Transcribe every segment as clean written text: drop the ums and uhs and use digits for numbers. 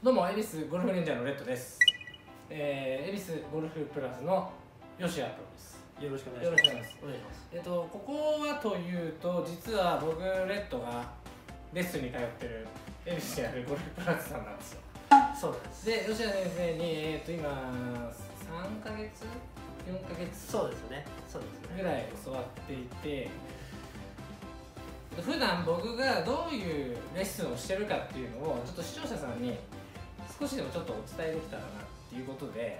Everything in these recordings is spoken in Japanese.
どうも、恵比寿ゴルフレンジャーのレッドです。恵比寿ゴルフプラスの吉谷プロです。 よろしくお願いします。 ここはというと、実は僕、レッドがレッスンに通ってる恵比寿にあるゴルフプラスさんなんですよ。 そうなんです。 で、吉谷先生に、今、3ヶ月 ?4 ヶ月そうですね。そうですね。 ぐらい教わっていて、普段僕がどういうレッスンをしてるかっていうのをちょっと視聴者さんに少しでもちょっとお伝えできたらなっていうことで、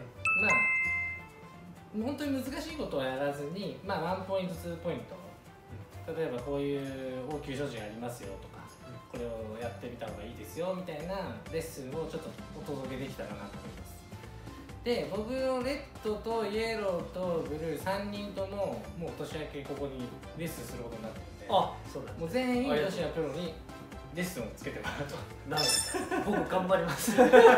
本当に難しいことをやらずに、1ポイント2ポイント、例えばこういう応急処置がありますよとか、これをやってみた方がいいですよみたいなレッスンをちょっとお届けできたらなと思います。で、僕のレッドとイエローとブルー3人とももう年明けここにレッスンすることになってるんで、 そうなんです。 もう全員吉谷プロにレッスンをつけてもらうと。 なるほど。僕頑張ります。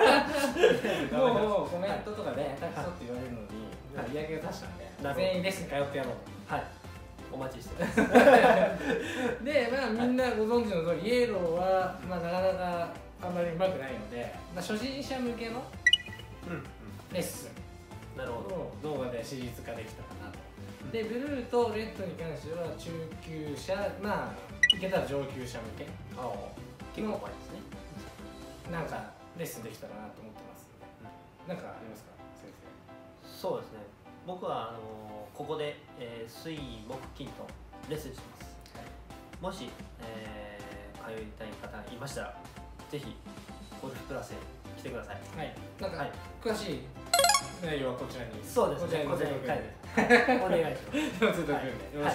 もうコメントとかで下手くそって言われるのに嫌気がさしたんで、全員レッスン通ってやろうと。 はい。お待ちしてます。 で、みんなご存知の通りイエローはなかなかあんまり上手くないので、初心者向けのレッスンなるほど。 を動画でシリーズ化できたかなと。で、ブルーとレッドに関しては中級者、いけたら上級者向け結構怖いですね。 なんかレッスンできたらなと思ってますので、なんかありますか、先生？ そうですね。僕はここで水木金とレッスンします。もし通いたい方いましたら、ぜひゴルフプラスへ来てください。 はい。なんか詳しい内容はこちらに。 そうですね。 こちらにお願いします。 よろしくお願いします。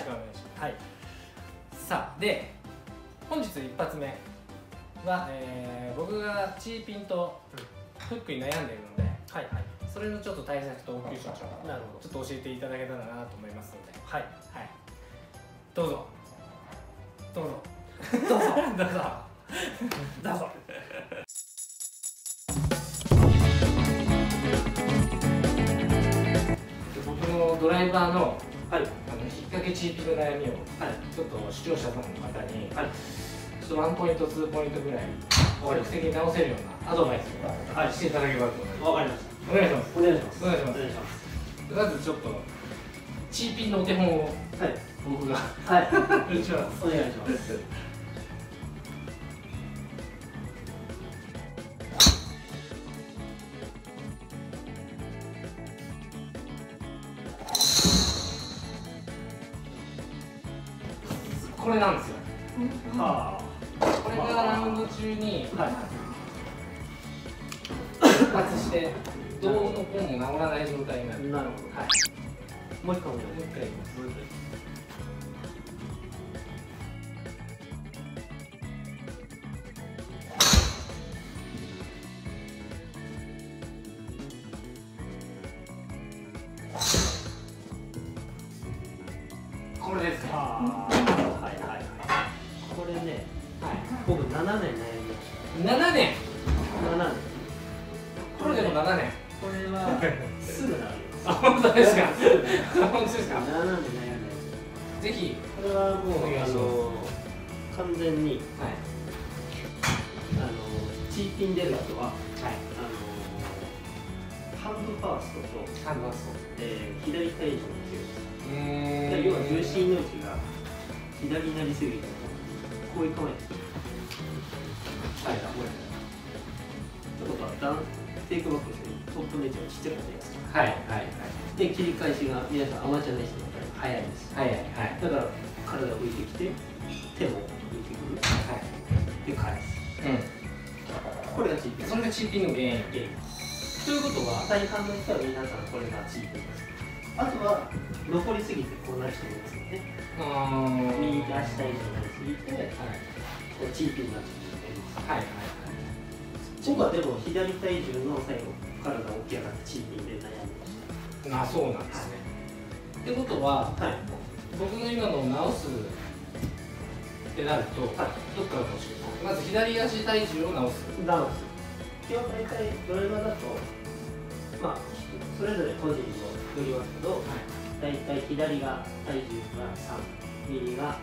はい。さあ、で本日一発目は僕がチーピンとフックに悩んでいるので、それのちょっと対策と応急処置をちょっと教えていただけたらなと思いますので、どうぞどうぞどうぞどうぞどうぞ。僕のドライバーの引っ掛けチーピンの悩みをちょっと視聴者さんの方にちょっと1ポイント2ポイントぐらい効率的に直せるようなアドバイスをしていただければと思います。 わかりました。 お願いします。 お願いします。 お願いします。まずちょっとチーピンのお手本を僕がお願いします。 これなんですよ。これがラウンド中に復活してどうのこうも治らない状態になる。 なるほど。もう一回お願いします。 もう一回いきます。これですね。 これね、僕7年悩みました。 7年。 7年。 これでも7年。 これはすぐなる。 本当ですか。本当ですか。 7年悩んで。 ぜひ。 これはもう完全にチーピン出る人はハンドファーストと左体重の強い。要は重心の位置が左になりすぎてこういう構えです。ちょっとテイクバックしてトップの位置がちっちゃくなります。で、切り返しが皆さんアマチュアの人だったら早いです。だから体が浮いてきて手も浮いてくる。で、返す。これがチーピン。 それがチーピンの原因。 ということは大半の人は皆さんこれがチーピンです。あとは残りすぎてこうなる人もいますよね。右手足体重になりすぎてチーピンになっちゃう人もいます。僕はでも左体重の最後体が起き上がってチーピンで悩みました。 そうなんですね。ってことは、僕の今のを直すってなると、どっから直しますか？まず左足体重を直す。 基本大体ドライバーだとそれぞれ個人にもよりますけど、大体左が体重が3、右が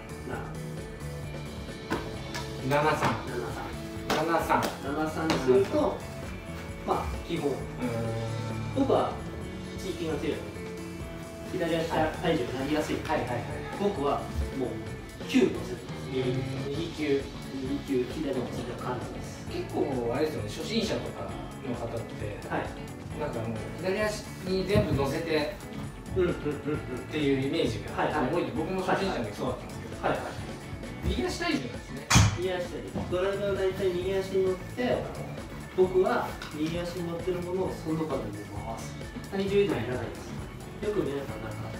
7。73するとまあ基本僕は地域が強い左足から体重がなりやすい、僕はもう9乗せてます。右球左の次が簡単です。 結構あれですよね、初心者とかの方って、なんかもう左足に全部乗せてっていうイメージが多いんで、僕も初心者の時そうだったんですけど、右足体重なんですね。 右足体重、ドライバーは大体右足に乗って、僕は右足に乗ってるものをその場で回す。体重移動いらないです。よく皆さんなんか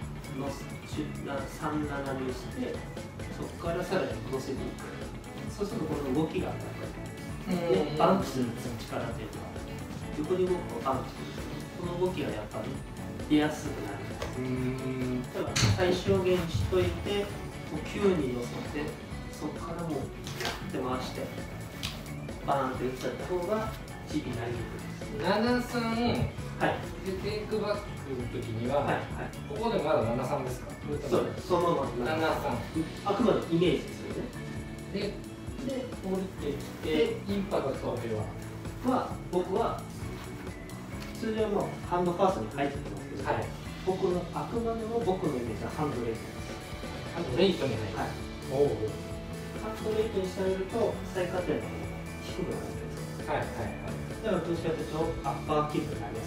3斜めして、そこからさらに乗せていく。そうするとこの動きがバンプする力っていうのは横に動くとバンプする。この動きがやっぱり出やすくなる。だから最小限にしといて、9に乗せて、そこからもうって回してバーンって打っちゃった方がチーピーになりにくいです。 73でテイクバックの時には、ここでもまだ73ですか？ そうです。そのまま73。あくまでイメージですよね。で降りてきてインパクトでは僕は通常のハンドファーストに入ってますけど、僕のあくまでも僕のイメージはハンドレイトです。 ハンドレイトに入る。 ハンドレイトにしてあげると最下点の方が低くなるんです。だからどっちかというとアッパーキックになります。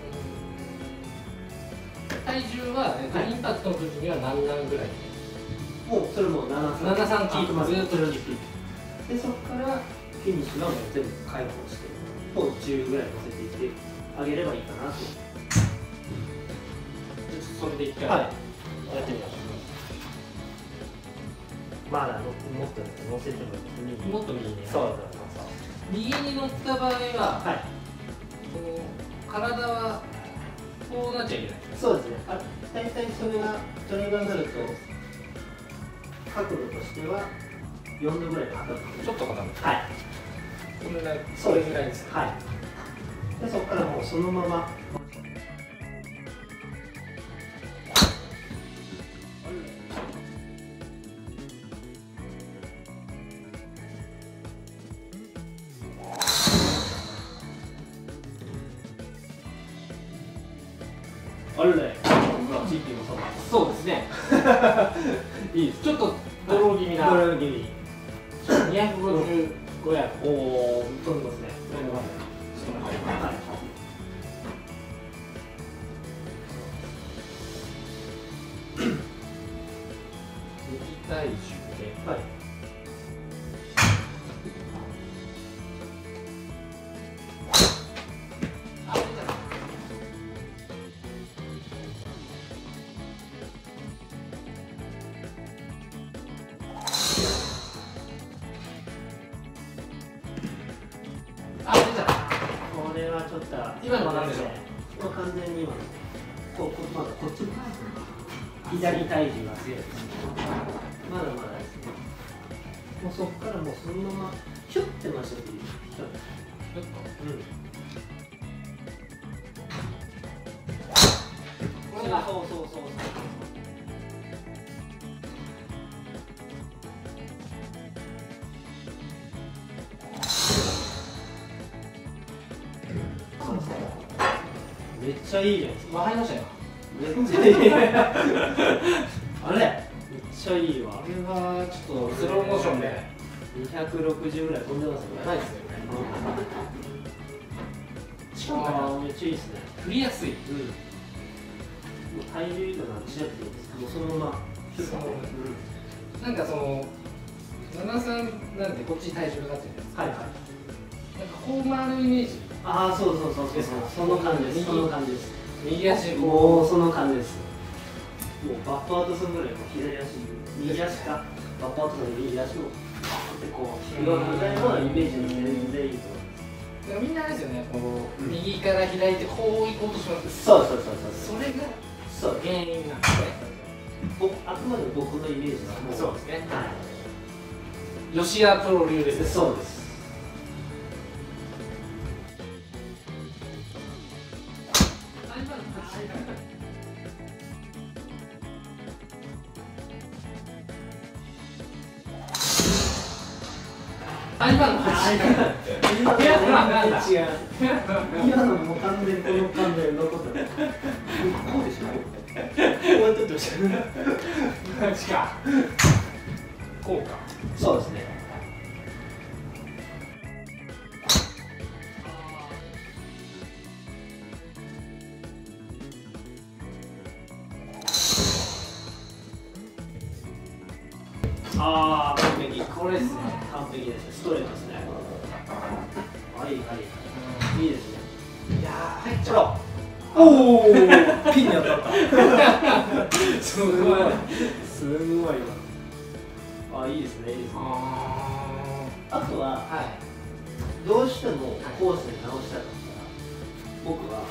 体重はインパクトの時には何ぐらい？ もうそれも 73キープ、ずっとキープで、そこからフィニッシュはもう全部解放してもう10ぐらい乗せていってあげればいいかなと。 それで一回やってみましょう。まだもっと乗せてもいい。 もっと右に。 そう右に乗った場合は、体はこうなっちゃいけない。 そうですね。大体それがドライバーになると角度としては4度ぐらい傾く。 ちょっと傾く。 それぐらいです。でそこからもうそのまま。 そうですね。いいです。ちょっとドロー気味な。255ヤード。 おお、飛んでますね。 右体重で。 これはちょっと今のは何でしょう？ 完全に今まだこっちも左体重が強いです。まだまだですね。もうそこからもうそのままヒュッて回していい。ヒュッと。そう。めっちゃいいじゃないですか。 わかりましたよ。 めっちゃいい。あれめっちゃいいわ。 これはちょっとスローモーションで 260ぐらい飛んでますよね。 ないですよね。 めっちゃいいですね。 振りやすい。 体重移動なんてしなくていいです。もうそのまま。 なんかその73なんでこっちに体重がかかってるんですか。なんかこう回るイメージ。 そうその感じです。その感じです。 右足もうその感じです。もうバックアウトするぐらい左足右足かバックアウトの右足をこう広くぐらいのイメージで全然いいと思います。 みんなあれですよね。こう右から左ってこう行こうとします。 そう。 それが原因なんですね。 あくまで僕のイメージはもうそうですね。吉谷プロ流ですね。 そうです。 台湾の8 違う。今のもう完全にこの感で残った。こうでしょ。こうやってってました。 違う。こうか。 そうですね。ああ、完璧。 これですね。 完璧です。ストレートですね。はいはい。いいですね。 いやー、入っちゃう。 おお、ピンに当たった。 すごい。 すごいわ。あ、いいですね。いいですね。あとは、どうしてもコースで直したかったら、僕は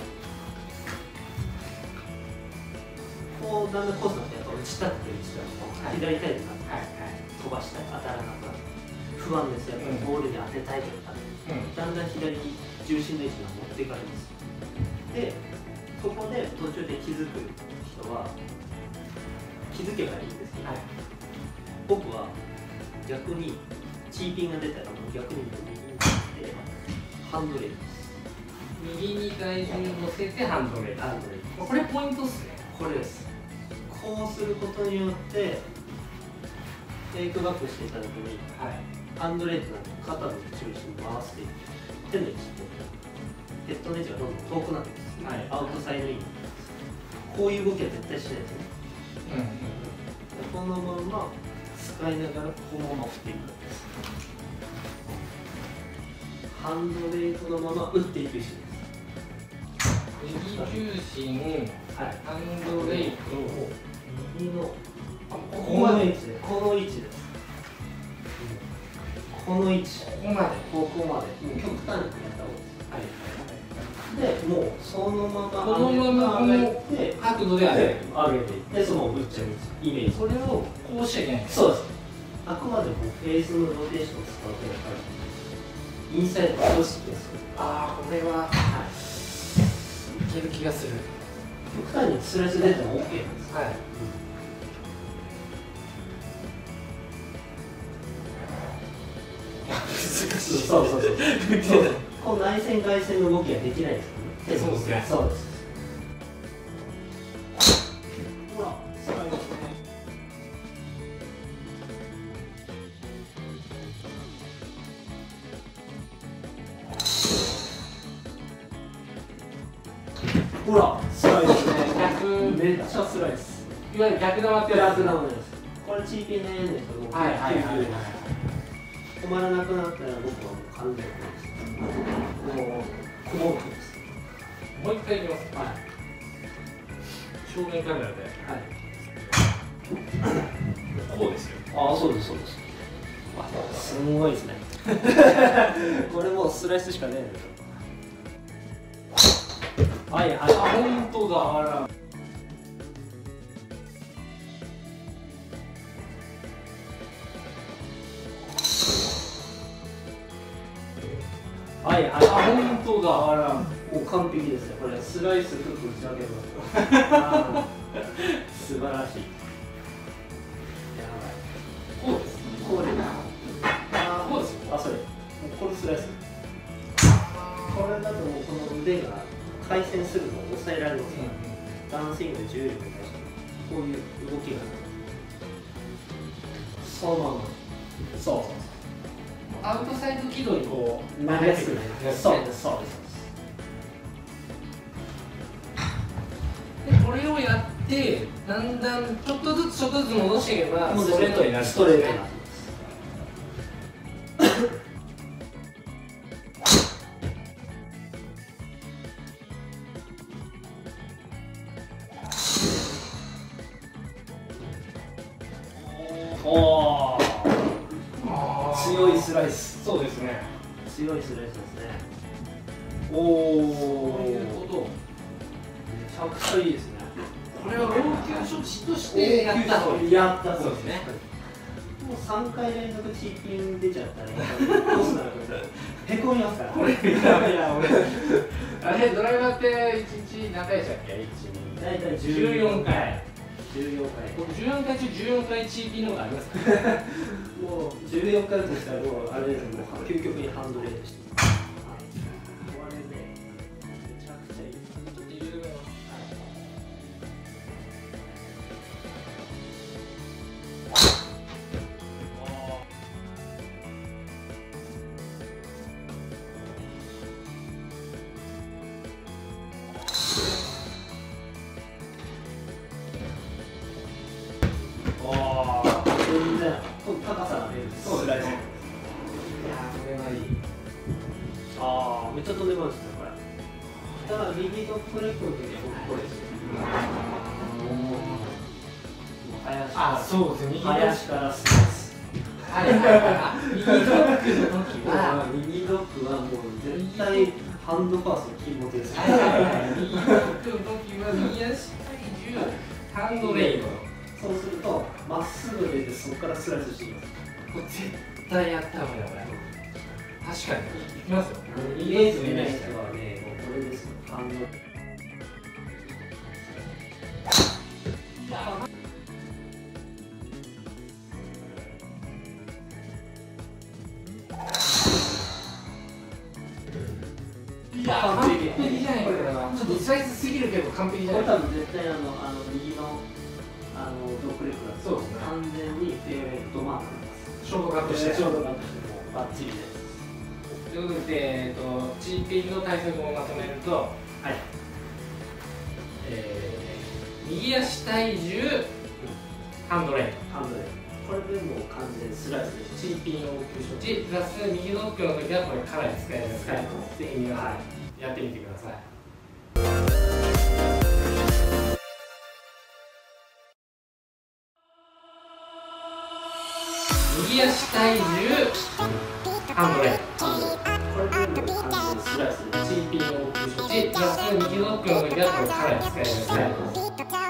こうだんだんコースになってやっぱ打ち立てて左サイドに飛ばしたい、当たらなくなる不安ですよ。やっぱりボールに当てたいとか、だんだん左に重心の位置が持っていかれます。で、そこで途中で気づく人は気づけばいいんですけど、僕は逆にチーピンが出たらもう逆に右に行ってハンドレールです。 右に体重乗せてハンドレール。これポイントっすね。 これです。こうすることによってテイクバックしていただくに、ハンドレールなんで肩の中心に回していく、手の位置ってヘッドの位置がどんどん遠くなってきます。アウトサイドイン。こういう動きは絶対しないですね。このまま使いながらこのまま振っていくんです。ハンドレールのまま打っていく意識です。 右重心、ハンドレールを右のこの位置で、この位置です。この位置、ここまで、極端にやった方がいいです。で、もうそのままこのまま上げて角度で上げていってそのまま打っちゃうイメージ。 これをこうしちゃいけない。 そうです。あくまでもフェースのローテーションを使うとインサイドを少しです。 ああ、これは、いける気がする。 極端にスライス出ても OK なんです。 難しい。 そう。こう内線外線の動きができないですよね。 そうですね。 そうです。ほら、すごいですね。ほら、スライですね。 逆、 めっちゃスライス。 いわゆる逆玉ってやつ。 逆玉です。これチーピンの円ですけど、止まらなくなったら僕はもう完全にもうこもってます。 もう一回いきます。正面カメラで。こうですよ。 ああ、そうです。すごいですね。これもうスライスしかねえんですよ。 本当だ。本当だ。 もう完璧ですね。これスライスフック打ち上げます。素晴らしい。 こうです。 これ。 こうですよ。 それ。もうこれスライス。これだともうこの腕が回旋するのを抑えられますから、ダウンスイングで重力に対してこういう動きがそのまま。 アウトサイド軌道にこう流す。そうです。 でこれをやってだんだんちょっとずつ戻していけばストレートになる。 ストレートになる。強いスライス。 そうですね。 強いスライスですね。 そういうこと。 めちゃくちゃいいですね。 これは応急処置としてやったそうですね。 もう3回連続チーピン出ちゃったらどうするのかへこみますから。 あれドライバーって1日何回でしたっけ？ 大体 14回。 14回。 僕14回中14回チーピンのがありますかもう14回としたらもうあれです、もう究極にハンドレードして。これね、めちゃくちゃいいです。 ちょっと緩めます。 全然高さが出る。 そうですね。いやー、これはいい。 ああ、めっちゃ飛んでますね、これ。ただ、右トップレッグの時は僕これですよ。 あ、そうですね。 林からスマス。 はいはいはい。右ドッグの時は、 右ドッグはもう絶対ハンドファーストの肝です。 はいはいはい。右ドッグの時は右足体重、ハンドレイド。 そうすると、まっすぐ出てそこからスライスしていきます。 これ絶対やった方がいいな、これ。確かに。いきますよ。 イメージ見ない人はね、もうこれですよ。ハンド。 いや、完璧じゃないこれは。ちょっとスライスすぎるけど完璧じゃない。 これ多分絶対右のドッグレッグだとそうですね。 完全にフェアウェイとマークになります。 ショートカットして。 ショートカットしてもうバッチリです。 ということで、チーピンの対策をまとめると、はい。右足体重、ハンドレイド。 ハンドレイド。これでもう完全スライスです。 チーピンを急処置プラス右ドッグの時はこれかなり使えるので、ぜひ皆さんやってみてください。右足体重、ハンドレイド。 これでもう完全スライスです。 チーピンを急処置プラス右ドッグの時はこれかなり使えるので。